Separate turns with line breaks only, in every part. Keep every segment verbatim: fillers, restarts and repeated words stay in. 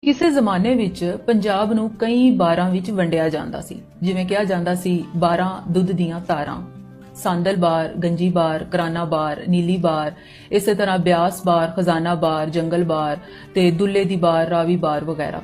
ਕਿਸੇ ਜ਼ਮਾਨੇ ਵਿੱਚ ਪੰਜਾਬ ਨੂੰ ਕਈ ਬਾਰਾਂ ਵਿੱਚ ਵੰਡਿਆ ਜਾਂਦਾ ਸੀ। ਜਿਵੇਂ ਕਿਹਾ ਜਾਂਦਾ ਸੀ ਬਾਰਾਂ ਦੁੱਧ ਦੀਆਂ ਧਾਰਾਂ, ਸਾਂਦਲ ਬਾਰ, ਗੰਜੀ ਬਾਰ, ਕਰਾਨਾ ਬਾਰ, ਨੀਲੀ ਬਾਰ, ਇਸੇ ਤਰ੍ਹਾਂ ਬਿਆਸ ਬਾਰ, ਖਜ਼ਾਨਾ ਬਾਰ, ਜੰਗਲ ਬਾਰ ਤੇ ਦੁੱਲੇ ਦੀ ਬਾਰ, ਰਾਵੀ ਬਾਰ ਵਗੈਰਾ।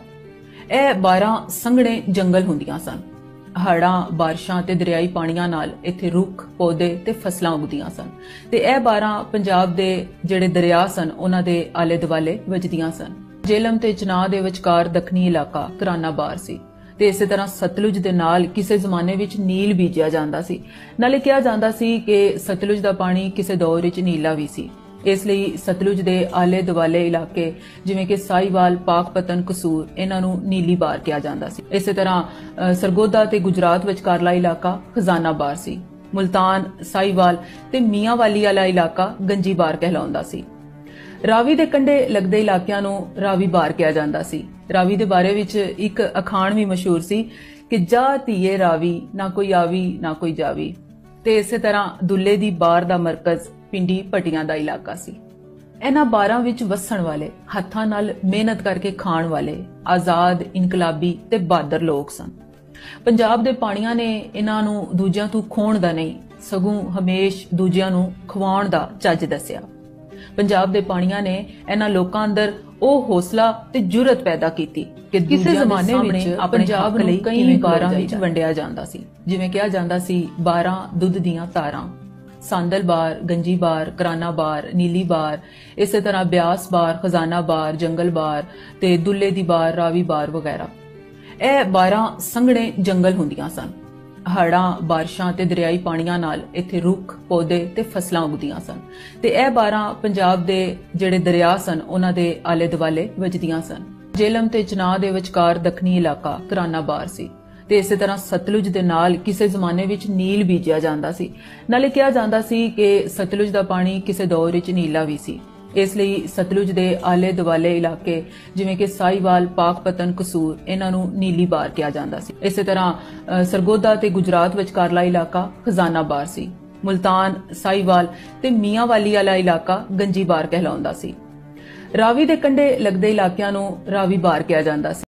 ਇਹ ਬਾਰਾਂ ਸੰਘਣੇ ਜੰਗਲ ਹੁੰਦੀਆਂ ਸਨ। ਹੜਾਂ, ਬਾਰਿਸ਼ਾਂ ਤੇ ਦਰਿਆਈ ਪਾਣੀਆਂ ਨਾਲ ਇੱਥੇ ਰੁੱਖ, ਪੌਦੇ ਤੇ ਫਸਲਾਂ ਉਗਦੀਆਂ ਸਨ ਤੇ ਇਹ ਬਾਰਾਂ ਪੰਜਾਬ ਦੇ ਜਿਹੜੇ ਦਰਿਆ ਸਨ ਉਹਨਾਂ ਦੇ ਆਲੇ ਦੁਆਲੇ ਵਜਦੀਆਂ ਸਨ। ਜੇਹਲਮ ਤੇ ਚਨਾਹ ਦੇ ਵਿਚਕਾਰ ਦੱਖਣੀ ਇਲਾਕਾ ਕਰਾਨਾ ਬਾਰ ਸੀ ਤੇ ਇਸੇ ਤਰ੍ਹਾਂ ਸਤਲੁਜ ਦੇ ਨਾਲ ਕਿਸੇ ਜ਼ਮਾਨੇ ਵਿੱਚ ਨੀਲ ਬੀਜਿਆ ਜਾਂਦਾ ਸੀ। ਨਾਲੇ ਕਿਹਾ ਜਾਂਦਾ ਸੀ ਕਿ ਸਤਲੁਜ ਦਾ ਪਾਣੀ ਕਿਸੇ ਦੌਰ ਵਿੱਚ ਨੀਲਾ ਵੀ ਸੀ। ਇਸ ਲਈ ਸਤਲੁਜ ਦੇ ਆਲੇ ਦੁਆਲੇ ਇਲਾਕੇ ਜਿਵੇਂ ਕਿ ਸਾਈਵਾਲ, ਪਾਕਪਤਨ, ਕਸੂਰ, ਇਹਨਾਂ ਨੂੰ ਨੀਲੀ ਬਾਰ ਕਿਹਾ ਜਾਂਦਾ ਸੀ। ਇਸੇ ਤਰ੍ਹਾਂ ਸਰਗੋਦਾ ਤੇ ਗੁਜਰਾਤ ਵਿਚਕਾਰਲਾ ਇਲਾਕਾ ਖਜ਼ਾਨਾ ਬਾਰ ਸੀ। ਮੁਲਤਾਨ, ਸਾਈਵਾਲ ਤੇ ਮੀਆਂਵਾਲੀ ਵਾਲਾ ਇਲਾਕਾ ਗੰਜੀ ਬਾਰ ਕਹਿਲਾਉਂਦਾ ਸੀ। ਰਾਵੀ ਦੇ ਕੰਢੇ ਲੱਗਦੇ ਇਲਾਕਿਆਂ ਨੂੰ ਰਾਵੀ ਬਾਰ ਕਿਹਾ ਜਾਂਦਾ ਸੀ। ਰਾਵੀ ਦੇ ਬਾਰੇ ਵਿੱਚ ਇੱਕ ਅਖਾਣ ਵੀ ਮਸ਼ਹੂਰ ਸੀ ਕਿ ਜਾ ਧੀਏ ਰਾਵੀ, ਨਾ ਕੋਈ ਆਵੀ ਨਾ ਕੋਈ ਜਾਵੀ। ਤੇ ਇਸੇ ਤਰ੍ਹਾਂ ਦੁੱਲੇ ਦੀ ਬਾਰ ਦਾ ਮਰਕਜ਼ ਪਿੰਡੀ ਪਟੀਆਂ ਦਾ ਇਲਾਕਾ ਸੀ। ਇਹਨਾਂ ਬਾਰਾਂ ਵਿੱਚ ਵਸਣ ਵਾਲੇ, ਹੱਥਾਂ ਨਾਲ ਮਿਹਨਤ ਕਰਕੇ ਖਾਣ ਵਾਲੇ, ਆਜ਼ਾਦ, ਇਨਕਲਾਬੀ ਤੇ ਬਹਾਦਰ ਲੋਕ ਸਨ। ਪੰਜਾਬ ਦੇ ਪਾਣੀਆਂ ਨੇ ਇਹਨਾਂ ਨੂੰ ਦੂਜਿਆਂ ਤੋਂ ਖੋਣ ਦਾ ਨਹੀਂ, ਸਗੋਂ ਹਮੇਸ਼ ਦੂਜਿਆਂ ਨੂੰ ਖਵਾਉਣ ਦਾ ਚੱਜ ਦੱਸਿਆ। ਪੰਜਾਬ ਦੇ ਪਾਣੀਆਂ ਨੇ ਇਹਨਾਂ ਲੋਕਾਂ ਅੰਦਰ ਉਹ ਹੌਸਲਾ ਤੇ ਜੁਰਤ ਪੈਦਾ ਕੀਤੀ ਕਿ ਕਿਸੇ ਜ਼ਮਾਨੇ ਵਿੱਚ ਪੰਜਾਬ ਨੂੰ ਕਈ ਬਾਰਾਂ ਵਿੱਚ ਵੰਡਿਆ ਜਾਂਦਾ ਸੀ। ਜਿਵੇਂ ਕਿਹਾ ਜਾਂਦਾ ਸੀ ਬਾਰਾਂ ਦੁੱਧ ਦੀਆਂ ਧਾਰਾਂ, ਸਾਂਦਲ ਬਾਰ, ਗੰਜੀ ਬਾਰ, ਕਰਾਨਾ ਬਾਰ, ਨੀਲੀ ਬਾਰ, ਇਸੇ ਤਰ੍ਹਾਂ ਬਿਆਸ ਬਾਰ, ਖਜ਼ਾਨਾ ਬਾਰ, ਜੰਗਲ ਬਾਰ ਤੇ ਦੁੱਲੇ ਦੀ ਬਾਰ, ਰਾਵੀ ਬਾਰ ਵਗੈਰਾ। ਇਹ ਬਾਰਾਂ ਸੰਘਣੇ ਜੰਗਲ ਹੁੰਦੀਆਂ ਸਨ। ਹੜਾਂ, ਬਾਰਿਸ਼ਾਂ ਤੇ ਦਰਿਆਈ ਪਾਣੀਆਂ ਨਾਲ ਇੱਥੇ ਰੁੱਖ, ਪੌਦੇ ਤੇ ਫਸਲਾਂ ਉਗਦੀਆਂ ਸਨ ਤੇ ਇਹ ਬਾਰਾਂ ਪੰਜਾਬ ਦੇ ਜਿਹੜੇ ਦਰਿਆ ਸਨ ਉਹਨਾਂ ਦੇ ਆਲੇ ਦੁਆਲੇ ਵਜਦੀਆਂ ਸਨ। ਜੇਹਲਮ ਤੇ ਚਨਾਹ ਦੇ ਵਿਚਕਾਰ ਦੱਖਣੀ ਇਲਾਕਾ ਕਰਾਨਾ ਬਾਰ ਸੀ ਤੇ ਇਸੇ ਤਰ੍ਹਾਂ ਸਤਲੁਜ ਦੇ ਨਾਲ ਕਿਸੇ ਜ਼ਮਾਨੇ ਵਿੱਚ ਨੀਲ ਬੀਜਿਆ ਜਾਂਦਾ ਸੀ। ਨਾਲੇ ਕਿਹਾ ਜਾਂਦਾ ਸੀ ਕਿ ਸਤਲੁਜ ਦਾ ਪਾਣੀ ਕਿਸੇ ਦੌਰ ਵਿੱਚ ਨੀਲਾ ਵੀ ਸੀ। ਇਸ ਲਈ ਸਤਲੁਜ ਦੇ ਆਲੇ ਦੁਆਲੇ ਇਲਾਕੇ ਜਿਵੇਂ ਕਿ ਸਾਈਵਾਲ, ਪਾਕਪਤਨ, ਕਸੂਰ, ਇਹਨਾਂ ਨੂੰ ਨੀਲੀ ਬਾਰ ਕਿਹਾ ਜਾਂਦਾ ਸੀ। ਇਸੇ ਤਰ੍ਹਾਂ ਸਰਗੋਦਾ ਤੇ ਗੁਜਰਾਤ ਵਿਚਕਾਰਲਾ ਇਲਾਕਾ ਖਜ਼ਾਨਾ ਬਾਰ ਸੀ। ਮੁਲਤਾਨ, ਸਾਈਵਾਲ ਤੇ ਮੀਆਂਵਾਲੀ ਵਾਲਾ ਇਲਾਕਾ ਗੰਜੀ ਬਾਰ ਕਹਿਲਾਉਂਦਾ ਸੀ। ਰਾਵੀ ਦੇ ਕੰਢੇ ਲੱਗਦੇ ਇਲਾਕਿਆਂ ਨੂੰ ਰਾਵੀ ਬਾਰ ਕਿਹਾ ਜਾਂਦਾ ਸੀ।